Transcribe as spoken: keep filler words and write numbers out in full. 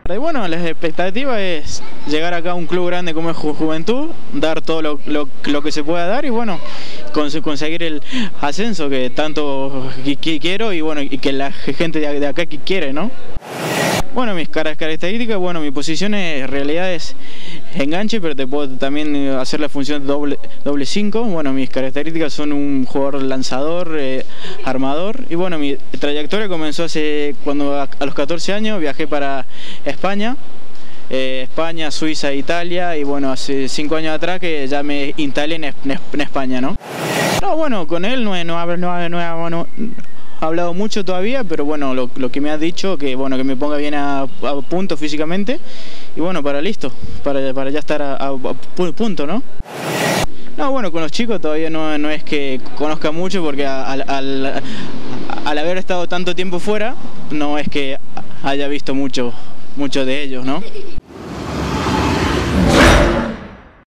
Y bueno, la expectativa es llegar acá a un club grande como es Juventud, dar todo lo, lo, lo que se pueda dar y bueno, cons conseguir el ascenso que tanto quiero y bueno, y que la gente de acá quiere, ¿no? Bueno, mis características, bueno, mi posición en realidad es enganche, pero te puedo también hacer la función doble, doble cinco. Bueno, mis características son un jugador lanzador, eh, armador. Y bueno, mi trayectoria comenzó hace, cuando a, a los catorce años viajé para España. Eh, España, Suiza, Italia y bueno, hace cinco años atrás que ya me instalé en, en España, ¿no? No, bueno, con él no he, no, no, no, no, no hablado mucho todavía, pero bueno, lo, lo que me ha dicho, que bueno, que me ponga bien a, a punto físicamente y bueno, para listo, para, para ya estar a, a, a punto, ¿no? No, bueno, con los chicos todavía no, no es que conozca mucho porque al, al, al haber estado tanto tiempo fuera, no es que haya visto mucho, mucho de ellos, ¿no?